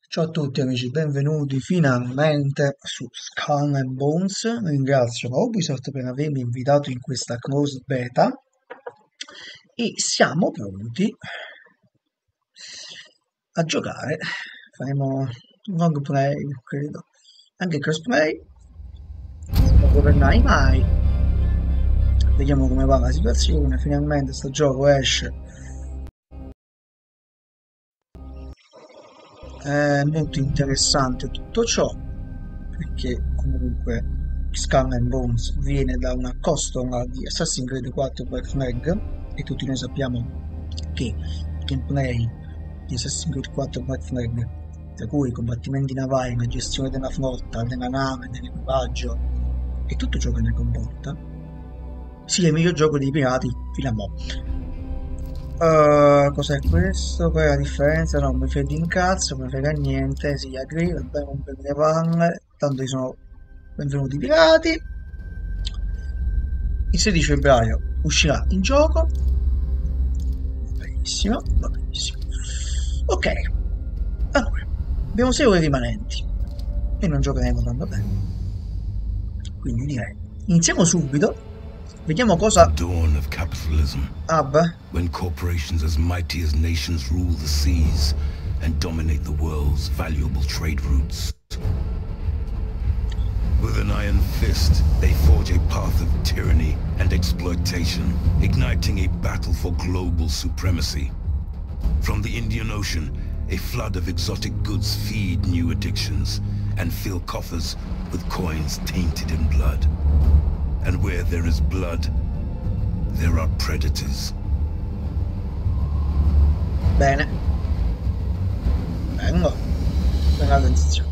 Ciao a tutti amici, benvenuti finalmente su Skull and Bones. Ringrazio Ubisoft per avermi invitato in questa closed beta e siamo pronti a giocare. Faremo long play, credo, anche crossplay, non governai mai. Vediamo come va la situazione. Finalmente sto gioco esce. È molto interessante tutto ciò, perché comunque Skull and Bones viene da una costola di Assassin's Creed 4 Black Flag e tutti noi sappiamo che il gameplay di Assassin's Creed 4 Black Flag, tra cui i combattimenti navali, la gestione della flotta, della nave, dell'equipaggio e tutto ciò che ne comporta, sia il miglior gioco dei pirati fino a mo'. Cos'è questo? Qual è la differenza? No, mi fai di incazzo, non mi frega niente. Sì, agri, vabbè, non per le palle. Tanto io sono benvenuti pirati. Il 16 febbraio uscirà in gioco. Va benissimo, va benissimo. Ok, allora, abbiamo 6 ore rimanenti e non giocheremo tanto bene. Quindi direi, iniziamo subito. Vediamo cosa... Dawn of capitalism. When corporations as mighty as nations rule the seas and dominate the world's valuable trade routes. With an iron fist, they forge a path of tyranny and exploitation, igniting a battle for global supremacy. From the Indian Ocean, a flood of exotic goods feed new addictions and fill coffers with coins tainted in blood. And where there is blood, there are predators. Bene. Vengo. Bella transizione.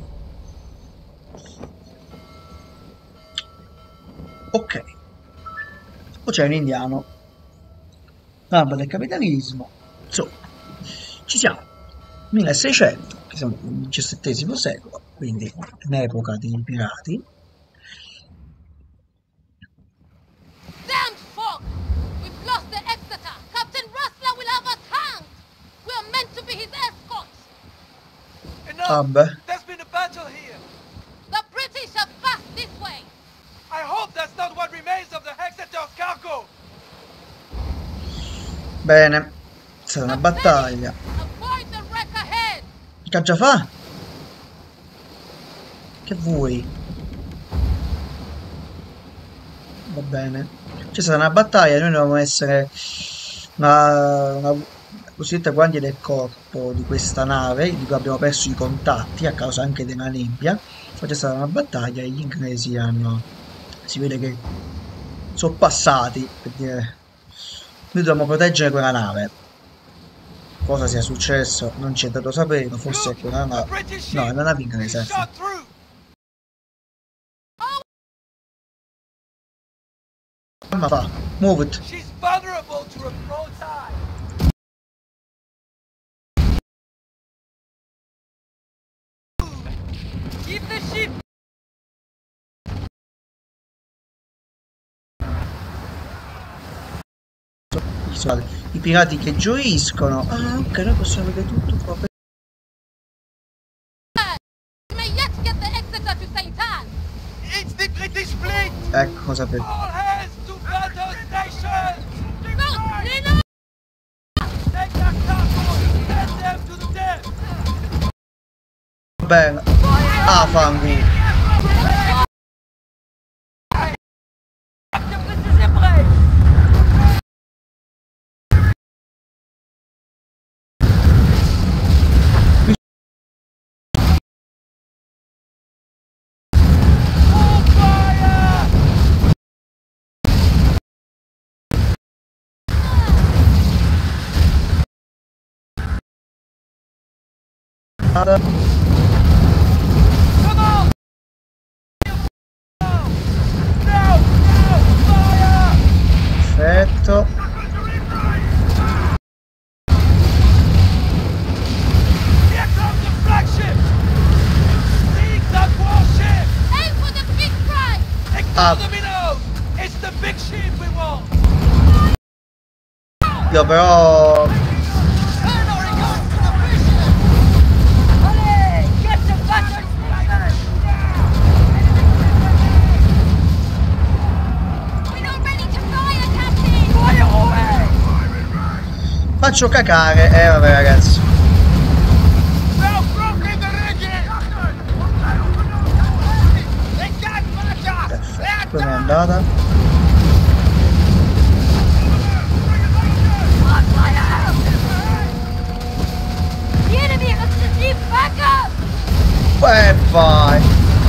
Ok. Poi c'è un indiano. L'alba del capitalismo. Insomma, ci siamo. 1600, che siamo nel XVII secolo, quindi in epoca dei pirati. There's been a battle here. The British have passed this way. I hope that's not what remains of the Exeter's cargo. Bene, sarà una battaglia. Avoid the wreck ahead. Che già fa? Che vuoi? Va bene. Ci sarà una battaglia, noi dobbiamo essere una cosiddetta guardia del corpo di questa nave, di cui abbiamo perso i contatti a causa anche della nebbia. Poi c'è stata una battaglia e gli inglesi hanno... si vede che sono passati, per dire... Noi dobbiamo proteggere quella nave. Cosa sia successo non ci è dato sapere, forse è quella nave... No, è una nave inglese. Ma fa, move it. She's vulnerable to a broadside. Keep the ship. I pirati che gioiscono. Ah, ok, noi possiamo vedere tutto qua. You may yet get the Exeter to St. Anne. It's the British fleet. Ecco cosa per... All hands to battle station. No, Lino! Take that cargo. Send them to the death. Bene. Ah, fango. Perfetto. Here comes the flagship. Seize that warship. Aim for the big prize! Ignore the minnows. It's the big ship we want. Io però... Turn or it goes to the prison! faccio cacare. Vabbè ragazzi. Now broken the rigging! They got Russia! Perfetto, come è andata? The enemy has received backup! Vai!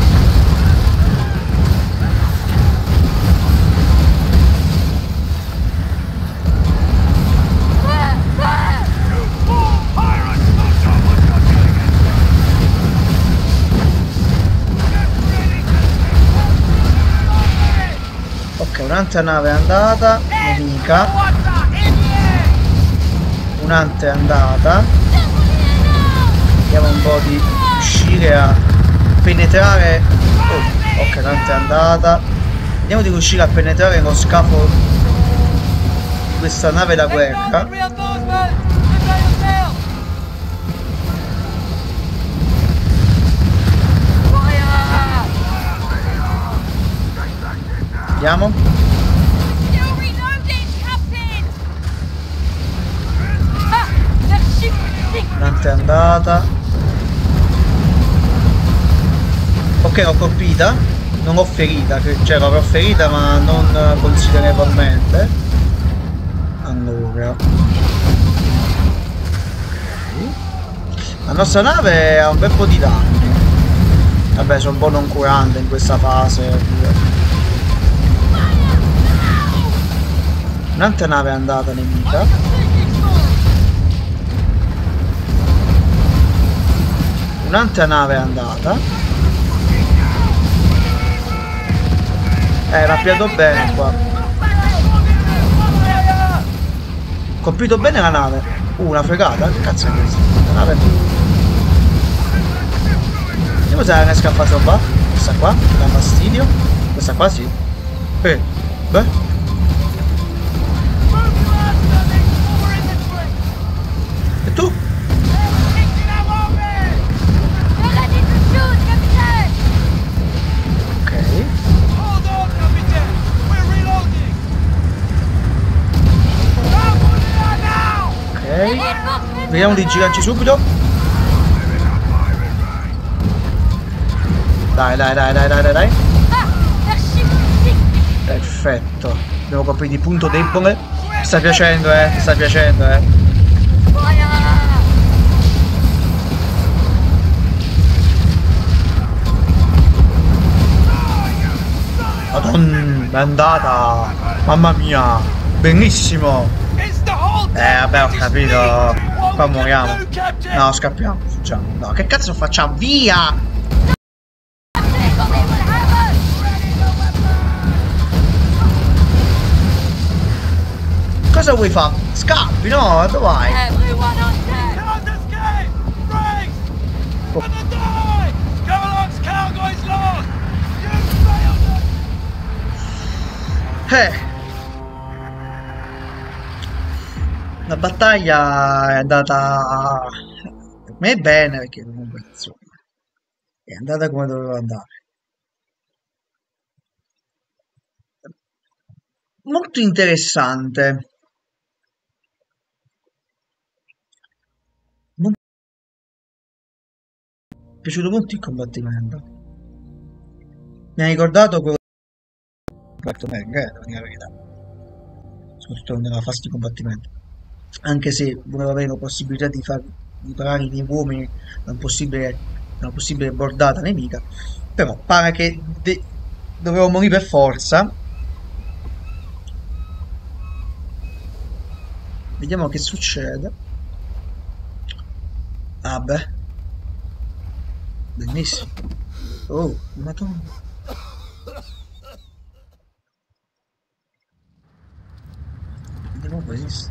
Ok, un'altra nave è andata, nemica. Un'altra è andata. Vediamo un po' di riuscire a penetrare. Oh, ok, un'altra è andata. Vediamo di riuscire a penetrare lo scafo di questa nave da guerra. Vediamo. Still reloading, Captain! Ah! Their ship sinks! Un'altra è andata. Ok, l'ho colpita. Non l'ho ferita, cioè l'avrò ferita ma non considerevolmente. Allora. La nostra nave ha un bel po' di danni. Vabbè, sono un po' noncurante in questa fase. Un'altra nave è andata nemica. Un'altra nave è andata. L'ha piato bene qua. Colpito bene la nave. Una fregata? Che cazzo è questa? La nave. Vediamo se la riesco a far salvare. Questa qua, che dà fastidio. Questa qua sì. Beh. E tu? Ok. Ok. Vediamo di girarci subito. Dai. Perfetto. Abbiamo coprito il punto debole. Mi sta piacendo, mi sta piacendo, Madonna, è andata. Mamma mia. Benissimo. Vabbè, ho capito. Qua moriamo. No, scappiamo. Fuggiamo. No, che cazzo facciamo? Via! Cosa vuoi fare? Scappi, no? Dove vai? Oh. La battaglia è andata per me bene perché comunque insomma è andata come doveva andare. Molto interessante. Mi è piaciuto molto il combattimento. Mi ha ricordato quello di la verità. Soprattutto nella fase di combattimento. Anche se volevo avere la possibilità di far riparare i miei uomini da una possibile bordata nemica, però pare che dovevo morire per forza. Vediamo che succede. Vabbè, benissimo. Oh, madonna. Vediamo questo.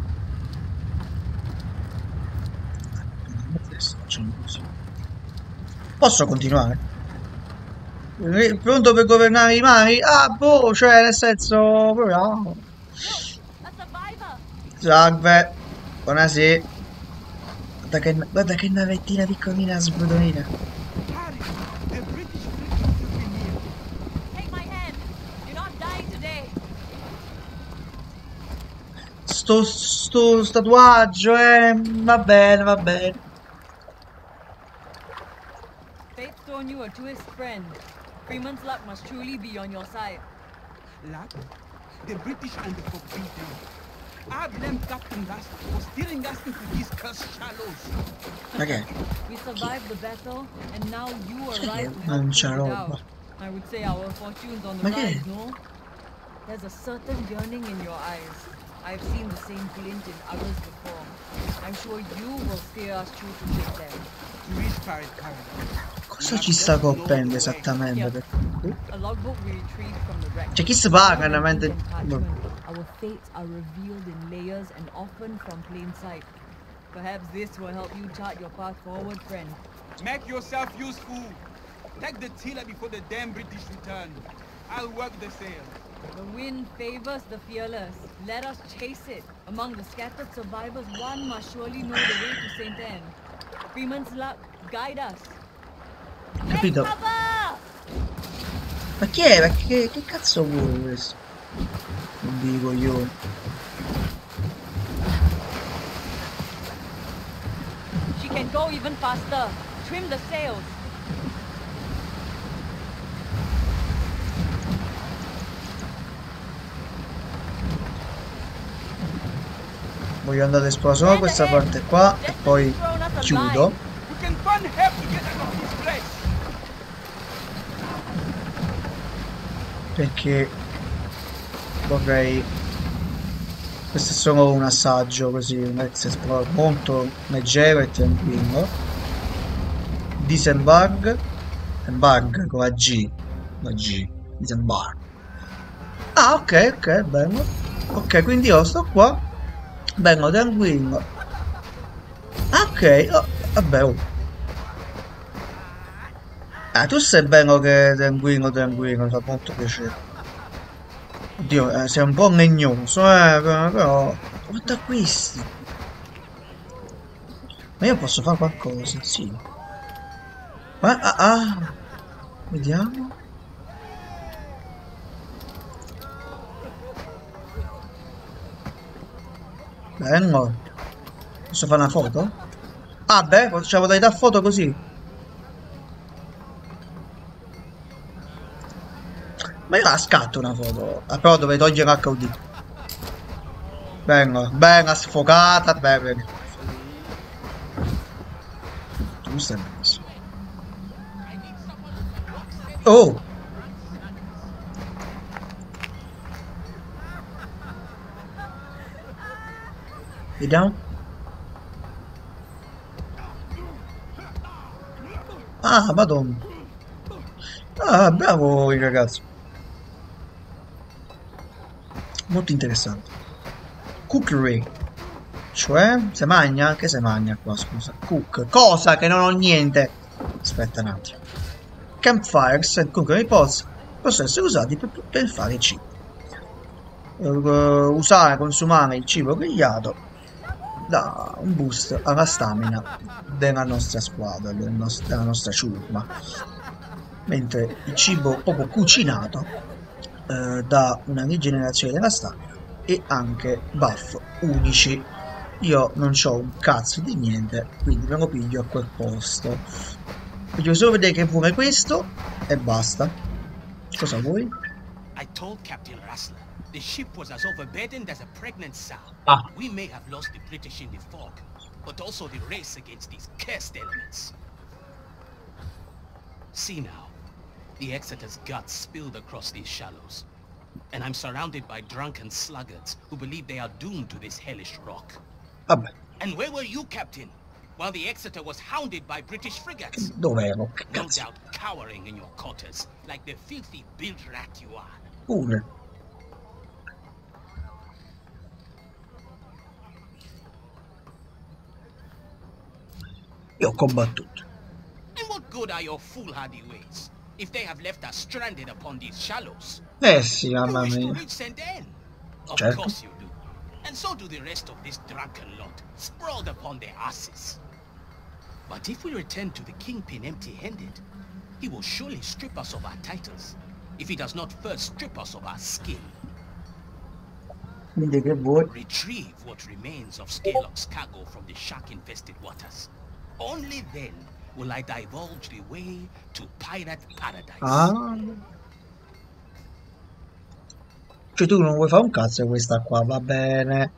Posso continuare? Pronto per governare i mari? Ah, boh, cioè, nel senso, proviamo. Salve, buonasera. Guarda che navettina piccolina sbrodolina. sto tatuaggio, va bene, va bene. Fate's thrown you a twist, friend. Freeman's luck must truly be on your side. Luck? The British and the Forbidden. I blame Captain Rust for steering us into these cursed shallows. Ok. We survived the battle, and now you Sai che arrive to non help c'è pull it roba. out. I would say our fortunes on the Ma che è? rise, no? There's a certain yearning in your eyes. I've seen the same glint in others before. I'm sure you will steer us true to them. To reach Paradise. Cosa ci sta coppendo esattamente? A logbook we retrieved from the wreck. Cioè, chi si paga? More than Veramente. ink and parchment, our fates are revealed in layers and often from plain sight. Perhaps this will help you chart your path forward, friend. Make yourself useful. Take the tiller before the damn British return. I'll work the sail. The wind favors the fearless. Let us chase it. Among the scattered survivors, one must surely know the way to St. Anne. Freeman's luck, guide us. Capito? Take cover! Ma chi è? Ma che cazzo vuole questo? Non vi dico io. She can go even faster. Trim the sails. Voglio andare a esplorare solo questa parte qua e poi chiudo. We can find help to get out of this place. Perché vorrei. Questo è solo un assaggio così, un esploro molto leggero e tranquillo. Disembark. Embark con la G. La G. Disembark. Ah, ok, ok, bello. Ok, quindi io sto qua. Bello, tranquillo. Ok, oh, vabbè. Oh. Ah, tu sei bello che tranquillo, tranquillo, fa molto piacere. Oddio, sei un po' legnoso, però. Quanto acquisti? Ma io posso fare qualcosa, sì. Vediamo. Bello. Posso fare una foto? Ah, beh, c'è la modalità foto così. Ma io la scatto una foto. Ah, però dovrei togliere l'HUD. Venga, bella sfocata, bene. Tu stai benissimo. Oh! Vediamo. Ah, madonna. Ah, bravo i ragazzi. Molto interessante. Cookery. Cioè, se magna? Che se magna qua, scusa? Cook. Cosa che non ho niente. Aspetta un attimo. Campfires and cookery pots possono essere usati per fare cibo. Usare, consumare il cibo grigliato dà un boost alla stamina della nostra squadra, della nostra ciurma. Mentre il cibo proprio cucinato dà una rigenerazione della stamina e anche buff unici. Io non ho un cazzo di niente, quindi me lo piglio a quel posto. Voglio solo vedere che vuole questo e basta. Cosa vuoi? I told Captain Rustler the ship was as overburdened as a pregnant sow. Ah. We may have lost the British in the fog, but also the race against these cursed elements. See now, the Exeter's guts spilled across these shallows, and I'm surrounded by drunken sluggards who believe they are doomed to this hellish rock. Vabbè, And where were you, Captain, while the Exeter was hounded by British frigates? dov'ero? Che No cazzo? doubt cowering in your quarters, like the filthy bilge rat you are. Pure. Io ho combattuto. And what good are your foolhardy ways, if they have left us stranded upon these shallows? Eh sì, You mamma wish to mia. reach St. Anne? Of Certo. course you do. And so do the rest of this drunken lot, sprawled upon their asses. But if we return to the Kingpin empty-handed, he will surely strip us of our titles, if he does not first strip us of our skin. Quindi che vuoi? Retrieve what remains of Skylock's cargo from the shark-infested waters. Only then will I divulge the way to pirate paradise. Ah. Cioè tu non vuoi fare un cazzo di questa qua, va bene.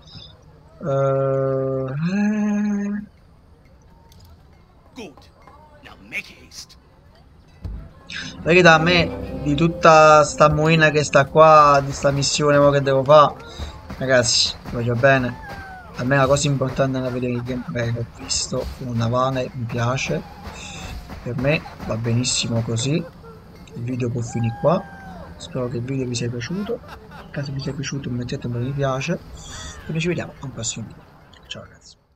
Good. Now make haste. Verità, a me di tutta sta moina che sta qua, di sta missione mo che devo fare, ragazzi, voglio bene. A me la cosa importante è vedere il gameplay che ho visto, un navale mi piace, per me va benissimo così. Il video può finire qua. Spero che il video vi sia piaciuto. In caso vi sia piaciuto mettete un mi piace e noi ci vediamo a un prossimo video. Ciao ragazzi.